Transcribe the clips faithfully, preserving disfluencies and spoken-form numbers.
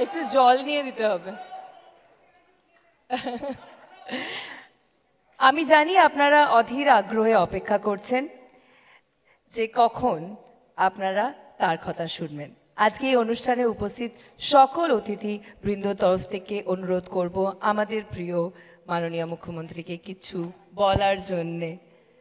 একটু জল নিয়ে দিতে হবে। আমি জানি আপনারা অধীর আগ্রহে অপেক্ষা করছেন যে কখন আপনারা তার কথা শুনবেন। আজকে এই অনুষ্ঠানে উপস্থিত সকল অতিথি বৃন্দর তরফ থেকে অনুরোধ করব আমাদের প্রিয় মাননীয় মুখ্যমন্ত্রীকে কিছু বলার জন্যে।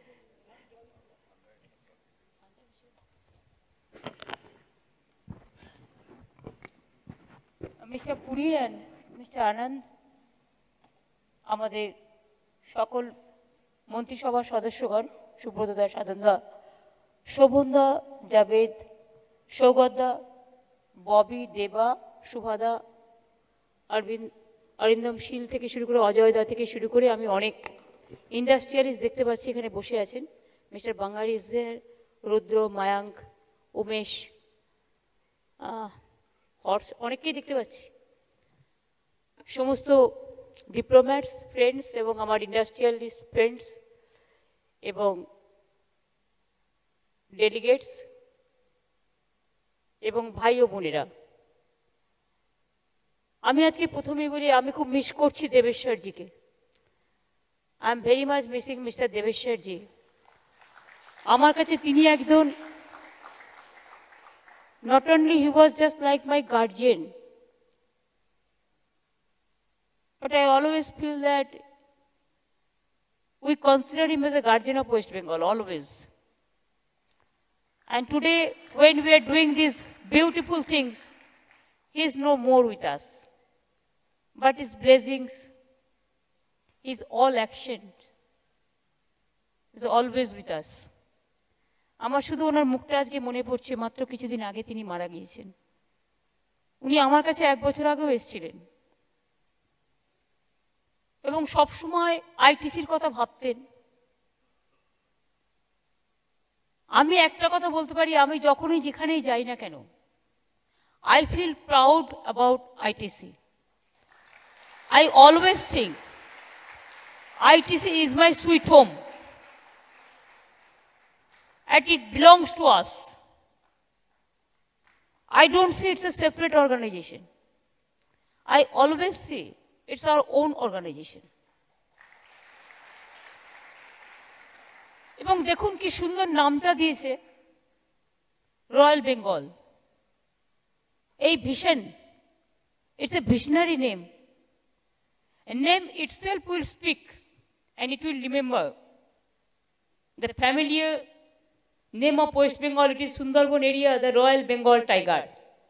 Mister Puri and mister Anand, আমাদের সকল মন্ত্রিসভার সদস্যগণ, সুব্রতদা, সাধনদা, শোভনদা, জাভেদ, সৌগতদা, ববি, দেবা, সুভাদা, অরবিন্দ, অরিন্দম শীল থেকে শুরু করে অজয়দা থেকে শুরু করে আমি অনেক ইন্ডাস্ট্রিয়ালিস্ট দেখতে পাচ্ছি এখানে বসে আছেন। Mister Bangar is there, Rudra, Mayank, Umesh, Harsh, অনেককেই দেখতে পাচ্ছি। সমস্ত ডিপ্লোম্যাটস ফ্রেন্ডস এবং আমার ইন্ডাস্ট্রিয়ালিস্ট ফ্রেন্ডস এবং ডেলিগেটস এবং ভাই ও বোনেরা, আমি আজকে প্রথমেই বলি আমি খুব মিস করছি দেবেশ্বরজিকে। I am very much missing mister Debeshwarji. আমার কাছে তিনি একজন, not only he was just like my guardian, but I always feel that we consider him as a guardian of West Bengal, always. And today, when we are doing these beautiful things, he is no more with us. But his blessings, his all actions, is always with us. আমার শুধু ওনার মুখটা আজকে মনে পড়ছে, মাত্র কিছুদিন আগে তিনি মারা গিয়েছেন। উনি আমার কাছে এক বছর আগেও এসেছিলেন এবং সবসময় আইটিসির কথা ভাবতেন। আমি একটা কথা বলতে পারি, আমি যখনই যেখানেই যাই না কেন, I feel proud about I T C. I always think I T C is my sweet home and it belongs to us. I don't see it's a separate organization. I always see it's our own organization. এবং দেখুন কি সুন্দর নামটা দিয়েছে, Royal Bengal. এই vision, it's a visionary name. A name itself will speak and it will remember the familiar name of West Bengal. It is Sundarban area, the Royal Bengal tiger.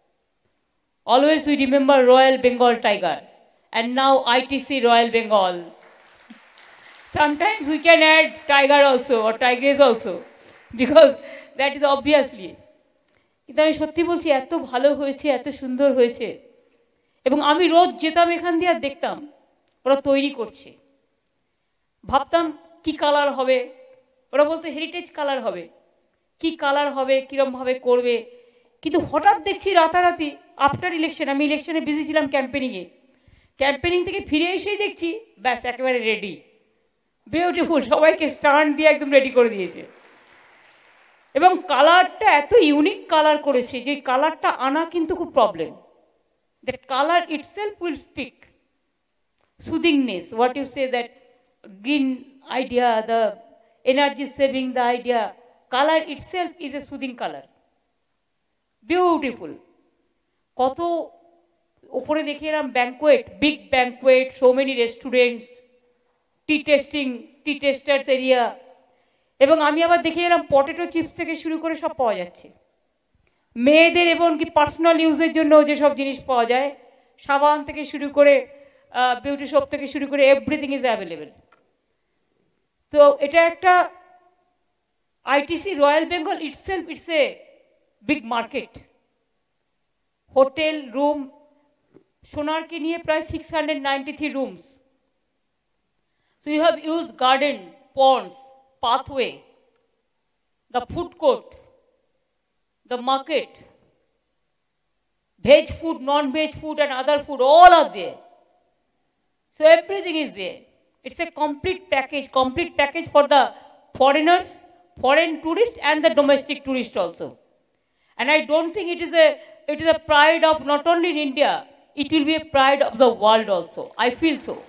Always we remember Royal Bengal tiger, and now I T C Royal Bengal. Sometimes we can add tiger also or tigress also, because that is obviously. কিন্তু আমি সত্যি বলছি, এত ভালো হয়েছে, এত সুন্দর হয়েছে। এবং আমি রোজ যেতাম এখান দিয়ে আর দেখতাম ওরা তৈরি করছে। ভাবতাম কি কালার হবে, ওরা বলতো হেরিটেজ কালার হবে, কি কালার হবে, কিরমভাবে করবে। কিন্তু হঠাৎ দেখছি রাতারাতি আফটার ইলেকশন, আমি ইলেকশনে বিজি ছিলাম ক্যাম্পেনিংয়ে, ক্যাম্পেনিং থেকে ফিরে এসেই দেখছি ব্যাস একেবারে রেডি, বিউটিফুল, সবাইকে স্ট্যান্ড দিয়ে একদম রেডি করে দিয়েছে। এবং কালারটা এত ইউনিক কালার করেছে যে কালারটা আনা কিন্তু খুব problem. That colour itself will speak soothingness, what you say, that green idea, the energy saving, the idea, colour itself is a soothing colour, beautiful. কত উপরে দেখে এলাম banquet, big banquet, so many restaurants, tea tasting, tea tasters area. এবং আমি আবার দেখে এলাম potato chips থেকে শুরু করে সব পাওয়া যাচ্ছে মেয়েদের, এবং কি পার্সোনাল ইউজের জন্য যেসব জিনিস পাওয়া যায়, সাবান থেকে শুরু করে বিউটি শপ থেকে শুরু করে এভরিথিং ইজ অ্যাভেলেবেল। তো এটা একটা ITC Royal Bengal itself, it's a big market. Hotel room, সোনারকে নিয়ে প্রায় six hundred ninety three rooms. So you have use garden, ponds, pathway, the food court, the market, veg food, non-veg food and other food, all are there. So everything is there. It's a complete package, complete package for the foreigners, foreign tourists and the domestic tourists also. And I don't think it is a, it is a pride of not only in India, it will be a pride of the world also. I feel so.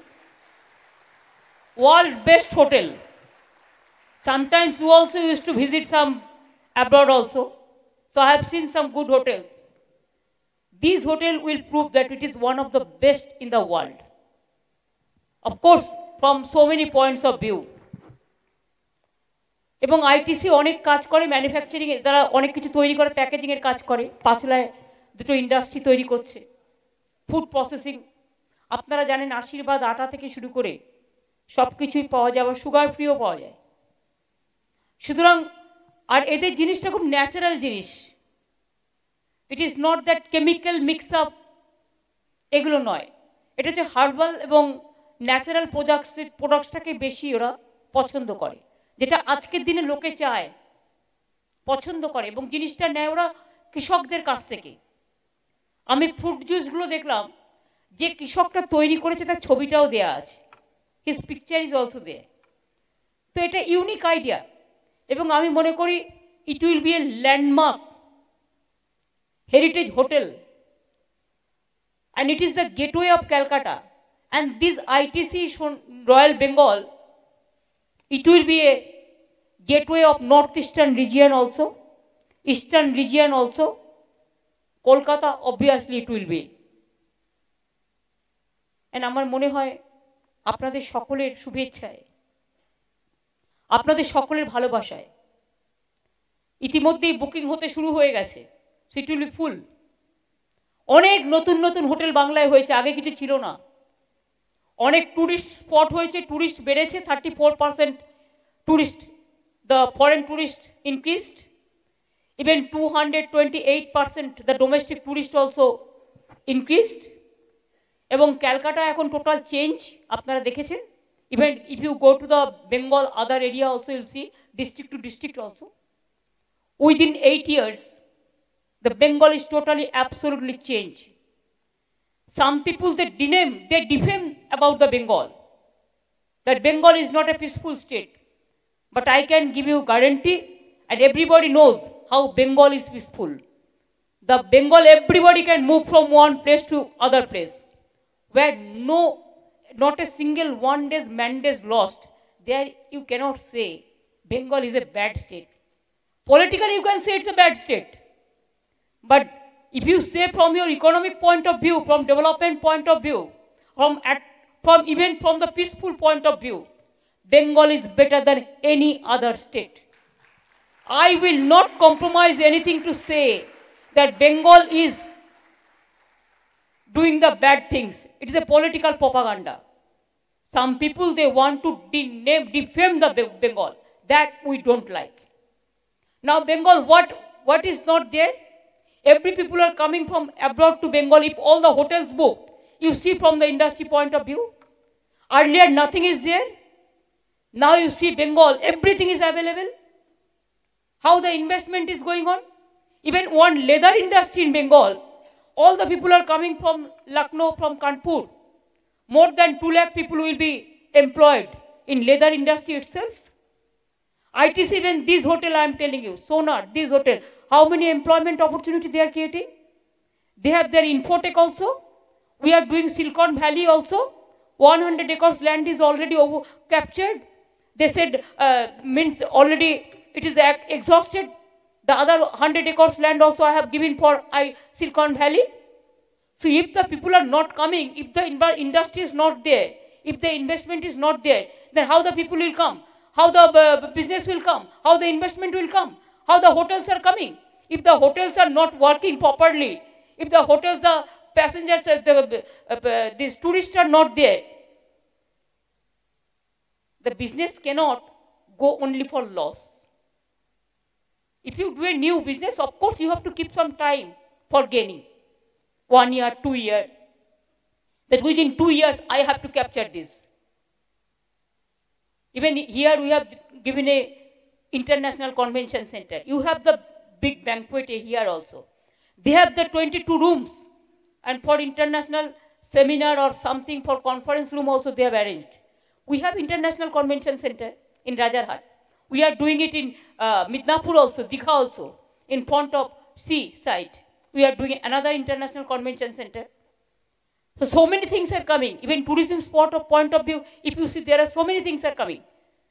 World best hotel. Sometimes you also used to visit some abroad also. So I have seen some good hotels. This hotel will prove that it is one of the best in the world. Of course, from so many points of view. এবং ITC অনেক কাজ করে manufacturing এর, তারা অনেক কিছু তৈরি করে, প্যাকেজিং এর কাজ করে, পাঁচলায় দুটো ইন্ডাস্ট্রি তৈরি করছে, ফুড প্রসেসিং। আপনারা জানেন আশীর্বাদ আটা থেকে শুরু করে সব কিছুই পাওয়া যায়, আবার সুগার ফ্রিও পাওয়া যায়। সুতরাং আর এদের জিনিসটা খুব ন্যাচারাল জিনিস। It is not that chemical mix up, এগুলো নয়। এটা হচ্ছে হার্বাল এবং ন্যাচারাল প্রোডাক্টস প্রোডাক্টসটাকে বেশি ওরা পছন্দ করে, যেটা আজকের দিনে লোকে চায়, পছন্দ করে, এবং জিনিসটা নেয় ওরা কৃষকদের কাছ থেকে। আমি ফ্রুট জুসগুলো দেখলাম, যে কৃষকটা তৈরি করেছে তার ছবিটাও দেয়া আছে, his picture is also there. তো এটা ইউনিক আইডিয়া, এবং আমি মনে করি it will be a landmark heritage hotel, and it is the gateway of Calcutta, and this ITC Royal Bengal, it will be a gateway of northeastern region also, eastern region also, Kolkata obviously it will be. And আমার মনে হয় আপনাদের সকলের শুভেচ্ছায়, আপনাদের সকলের ভালোবাসায় ইতিমধ্যেই booking হতে শুরু হয়ে গেছে, so it will be full. অনেক নতুন নতুন হোটেল বাংলায় হয়েছে, আগে কিছু ছিল না। অনেক টুরিস্ট স্পট হয়েছে, টুরিস্ট বেড়েছে, thirty four percent tourist, the foreign tourist increased, even two hundred twenty eight percent the domestic tourist also increased. এবং ক্যালকাটা এখন টোটাল চেঞ্জ, আপনারা দেখেছেন। Even if you go to the Bengal other area also you'll see district to district also, within eight years the Bengal is totally absolutely change. Some people, they defame, they defame about the Bengal, that Bengal is not a peaceful state. But I can give you guarantee, and everybody knows how Bengal is peaceful. The Bengal, everybody can move from one place to other place, where no, not a single one day's mandate lost. There you cannot say Bengal is a bad state. Politically you can say it's a bad state, but if you say from your economic point of view, from development point of view, from, at, from even from the peaceful point of view, Bengal is better than any other state. I will not compromise anything to say that Bengal is doing the bad things. It is a political propaganda. Some people, they want to de- defame the Bengal. That we don't like. Now Bengal, what, what is not there? Every people are coming from abroad to Bengal. If all the hotels booked, you see from the industry point of view. Earlier nothing is there. Now you see Bengal, everything is available. How the investment is going on. Even one leather industry in Bengal, all the people are coming from Lucknow, from Kanpur. More than two lakh people will be employed in leather industry itself. I T C, even this hotel I am telling you, Sonar, this hotel, how many employment opportunity they are creating? They have their Infotech also. We are doing Silicon Valley also. one hundred acres land is already over captured. They said, uh, means already it is exhausted. The other one hundred acres land also I have given for I, Silicon Valley. So if the people are not coming, if the industry is not there, if the investment is not there, then how the people will come? How the uh, business will come? How the investment will come? How the hotels are coming? If the hotels are not working properly, if the hotels, the passengers, uh, the, uh, uh, these tourists are not there, the business cannot go only for loss. If you do a new business, of course you have to keep some time for gaining. One year, two years. That within two years I have to capture this. Even here we have given a international convention center. You have the big banquet here also. They have the twenty-two rooms, and for international seminar or something, for conference room also they have arranged. We have international convention center in Rajarhat. We are doing it in uh, Midnapur also, Dikha also, in front of sea side. We are doing another international convention center. So, so many things are coming. Even tourism spot of point of view, if you see, there are so many things are coming.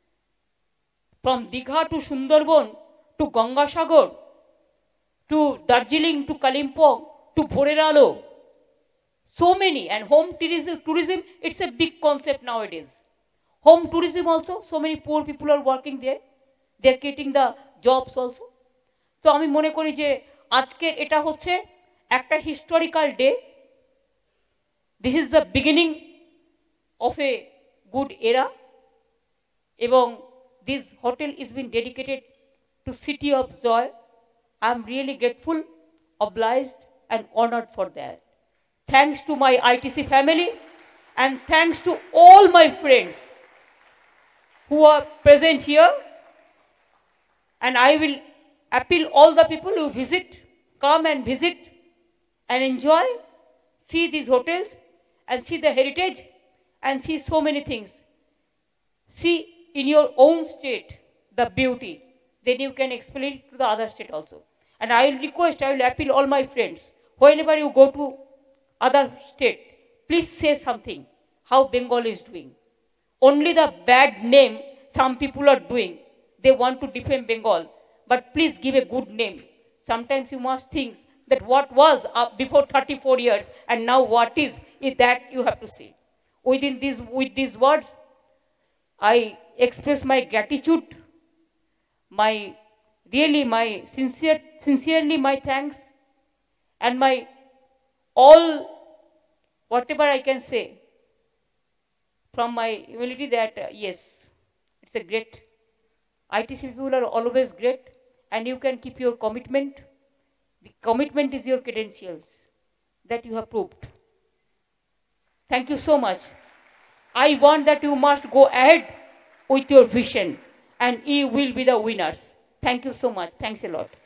From Digha to Sundarban, to Gangasagar, to Darjeeling, to Kalimpong, to Bhoreralo. So many. And home tourism, tourism, it's a big concept nowadays. Home tourism also, so many poor people are working there. They are getting the jobs also. So, আমি মনে করি যে আজকের এটা হচ্ছে একটা historical day. This is the beginning of a good era. এবং this hotel is been dedicated to City of Joy. I am really grateful, obliged and honored for that. Thanks to my I T C family and thanks to all my friends who are present here. And I will appeal all the people who visit, come and visit and enjoy, see these hotels and see the heritage and see so many things. See in your own state the beauty, then you can explain it to the other state also. And I will request, I will appeal all my friends, whenever you go to other state, please say something, how Bengal is doing. Only the bad name some people are doing, they want to defame Bengal, but please give a good name. Sometimes you must think that what was up before thirty-four years and now what is, is that you have to see. Within these, with these words, I express my gratitude, my really my sincere, sincerely my thanks and my all, whatever I can say from my humility that uh, yes, it's a great, I T C people are always great and you can keep your commitment. The commitment is your credentials that you have proved. Thank you so much. I want that you must go ahead with your vision and you will be the winners. Thank you so much. Thanks a lot.